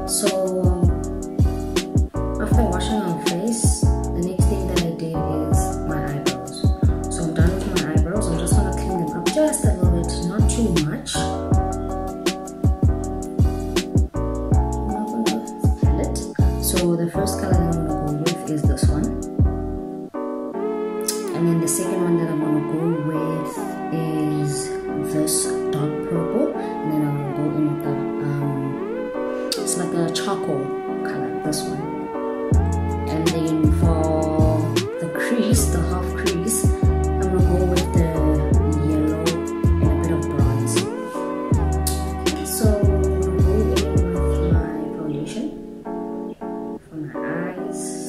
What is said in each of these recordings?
So after washing my face, the next thing that I did is my eyebrows. So I'm done with my eyebrows. I'm just gonna clean them up just a little bit, not too much. I'm not gonna palette. So the first color that I'm gonna go with is this one. And then the second one that I'm gonna go with is this dark purple. And then I'm gonna go in with the it's like a charcoal color, this one. And then for the crease, the half crease, I'm gonna go with the yellow and a bit of bronze. So I'm gonna go in with my foundation for my eyes.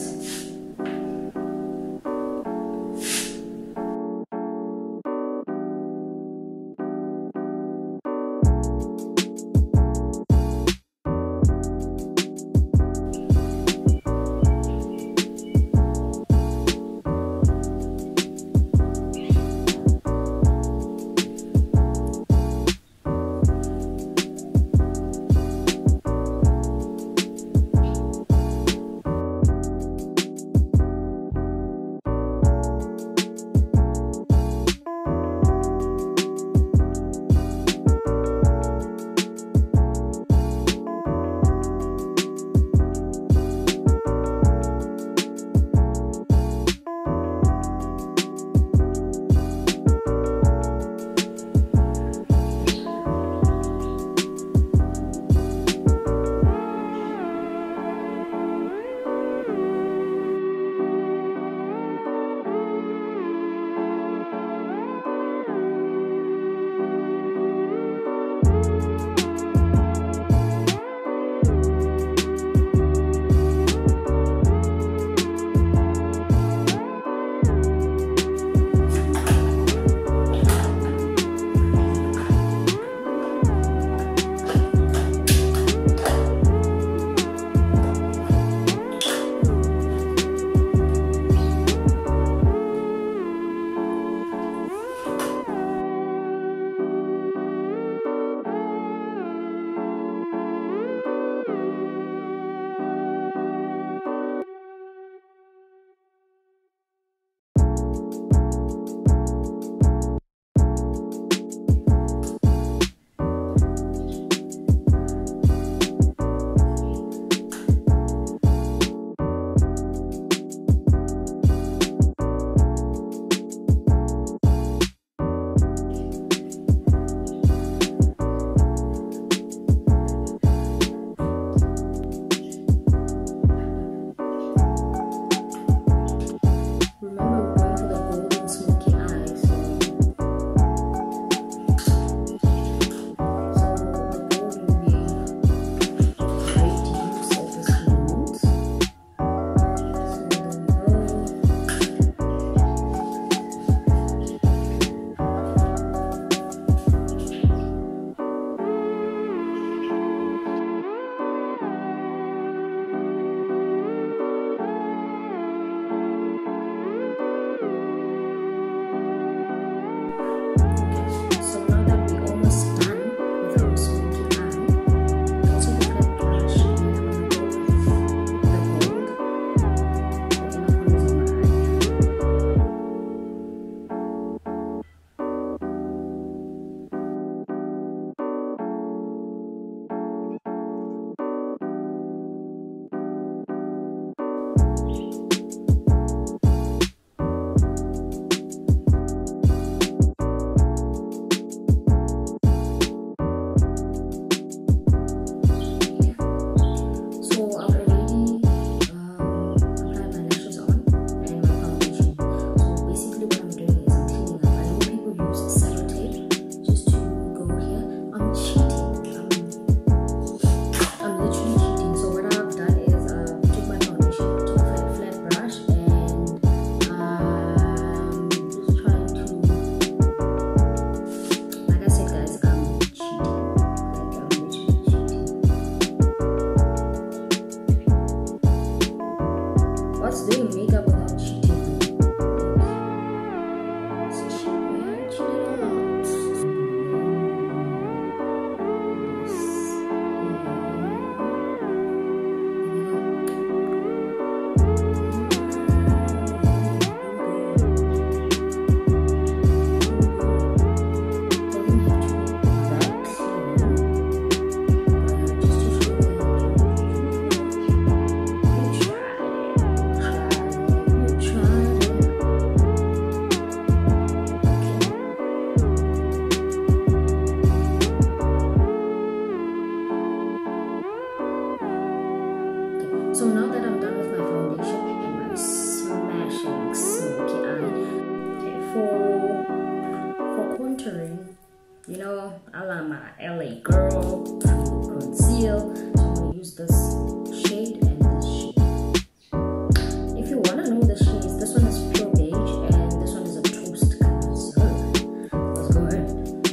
So now that I'm done with my foundation and my smashing smoky eye, okay, for contouring, you know, I like my LA girl, conceal. So I'm gonna use this shade and this shade. If you wanna know the shades, this one is pure beige and this one is a toast color. So let's go ahead.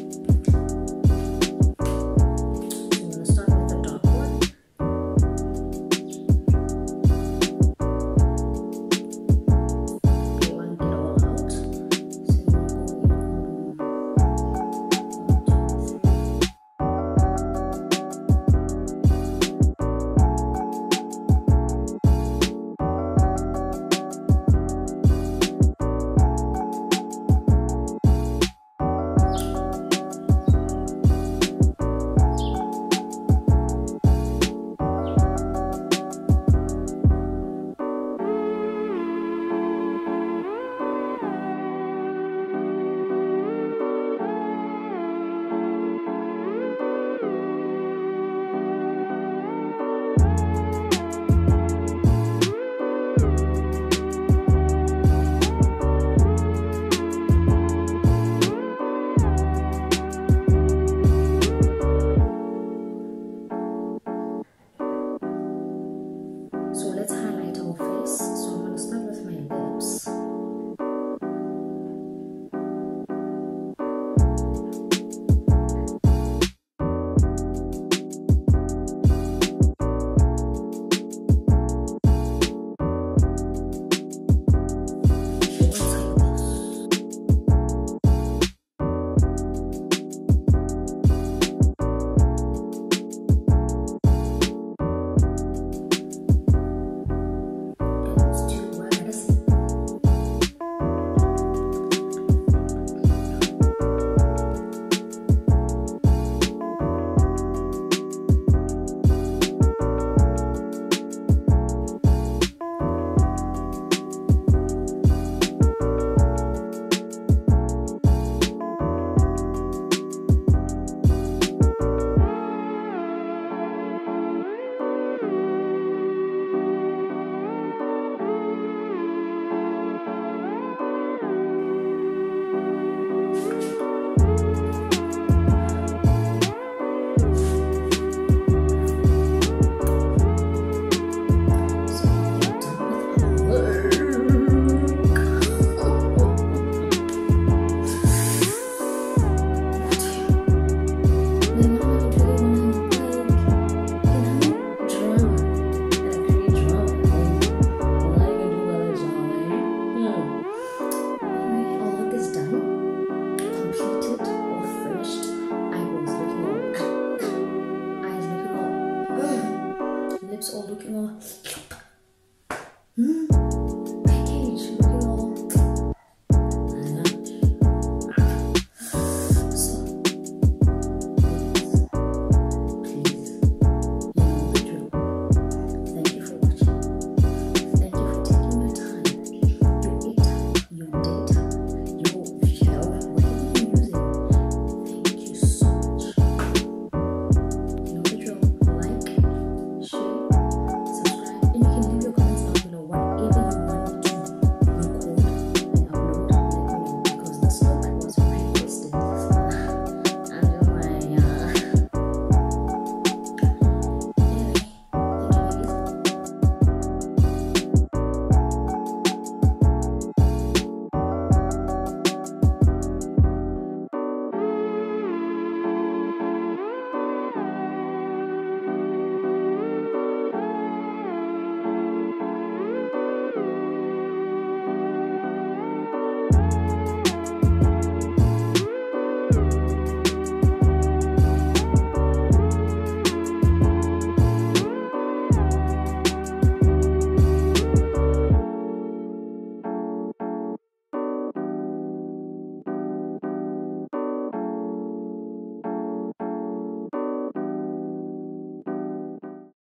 So I'm gonna start with the dark one. Blank it all out. So let's highlight our face. So I'm gonna start with my lips. Lips all looking all